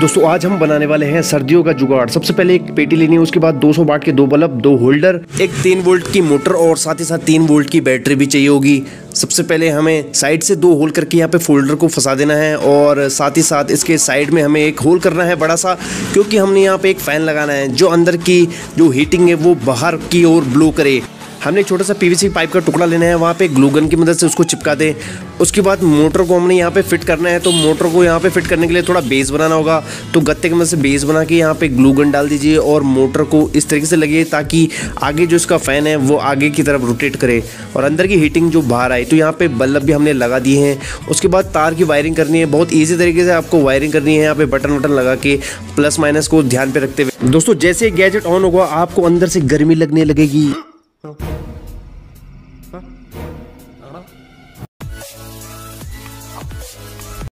दोस्तों आज हम बनाने वाले हैं सर्दियों का जुगाड़। सबसे पहले एक पेटी लेनी है, उसके बाद 200 वाट के 2 बल्ब, 2 होल्डर, एक 3 वोल्ट की मोटर और साथ ही साथ 3 वोल्ट की बैटरी भी चाहिए होगी। सबसे पहले हमें साइड से 2 होल करके यहाँ पे फोल्डर को फंसा देना है और साथ ही साथ इसके साइड में हमें एक होल करना है बड़ा सा, क्योंकि हमने यहाँ पे एक फ़ैन लगाना है जो अंदर की जो हीटिंग है वो बाहर की ओर ब्लो करे। हमने एक छोटा सा पीवीसी पाइप का टुकड़ा लेना है, वहाँ पे ग्लू गन की मदद से उसको चिपका दें। उसके बाद मोटर को हमने यहाँ पे फिट करना है, तो मोटर को यहाँ पे फिट करने के लिए थोड़ा बेस बनाना होगा, तो गत्ते की मदद से बेस बना के यहाँ पे ग्लू गन डाल दीजिए और मोटर को इस तरीके से लगे ताकि आगे जो इसका फ़ैन है वो आगे की तरफ रोटेट करे और अंदर की हीटिंग जो बाहर आए। तो यहाँ पे बल्ब भी हमने लगा दिए हैं। उसके बाद तार की वायरिंग करनी है, बहुत ईजी तरीके से आपको वायरिंग करनी है। यहाँ पे बटन वटन लगा के प्लस माइनस को ध्यान पे रखते हुए दोस्तों जैसे गैजेट ऑन होगा आपको अंदर से गर्मी लगने लगेगी।